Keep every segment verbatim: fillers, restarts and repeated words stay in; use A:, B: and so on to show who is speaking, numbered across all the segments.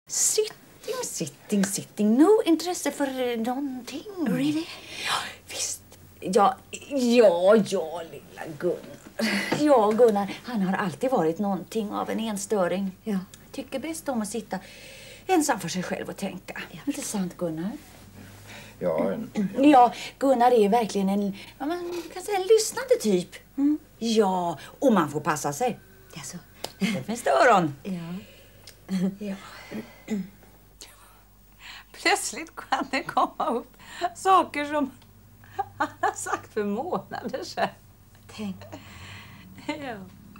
A: Sitting, sitting, sitting. No intresse för någonting.
B: Really?
A: Ja, visst. Ja, ja, ja, lilla Gunnar. Ja, Gunnar, han har alltid varit någonting av en enstöring.
B: Ja.
A: Tycker bäst om att sitta ensam för sig själv och tänka. Ja. Inte sant, Gunnar?
C: Ja, en...
A: Ja, Gunnar är verkligen en, man kan säga en lyssnande typ. Mm. Ja, och man får passa sig.
B: Jaså?
A: Det finns det öron.
B: Ja.
A: Ja.
D: Plötsligt kan det komma upp saker som han har sagt för månader sedan.
B: Tänk.
D: Ja.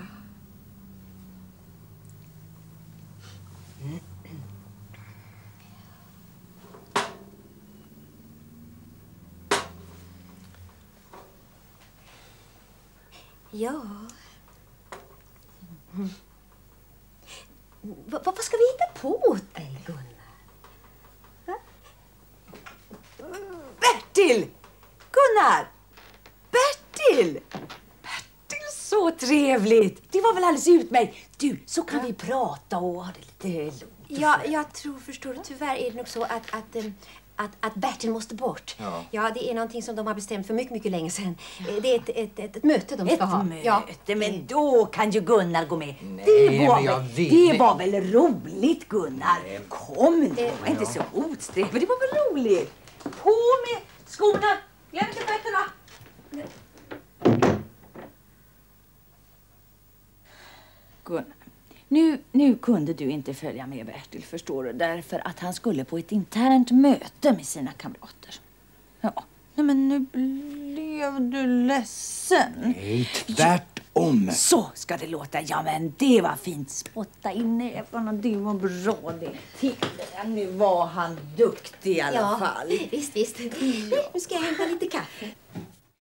B: Ja. Mm. Va, vad ska vi hitta på åt dig, Gunnar? Va?
D: Bertil! Gunnar! Bertil! Bertil, så trevligt!
A: Det var väl alldeles utmärkt. Du, så kan ja. vi prata och ha det lite lugnt.
B: Ja, jag tror, förstår du, tyvärr är det nog så att, att, att, att Bertil måste bort.
C: Ja.
B: Ja, det är någonting som de har bestämt för mycket, mycket länge sedan. Ja. Det är ett, ett, ett, ett möte de ska
A: ett
B: ha.
A: Ett möte,
B: ja.
A: Men då kan ju Gunnar gå med.
C: Nej,
A: det var,
C: men jag
A: väl,
C: vill.
A: det var väl roligt, Gunnar? Nej. Kom nu, det var inte så motsträvigt. Det var väl roligt? På med skorna, glöm inte fötterna. Gunnar, nu, nu kunde du inte följa med Bertil, förstår du, därför att han skulle på ett internt möte med sina kamrater. Ja, nej, men nu blev du ledsen.
C: Nej, tvärtom.
A: Så ska det låta. Ja, men det var fint. Spotta i nävarna, det var bra det. Titta, nu var han duktig i alla
B: ja,
A: fall.
B: Visst, visst. Nu ska jag hämta lite kaffe.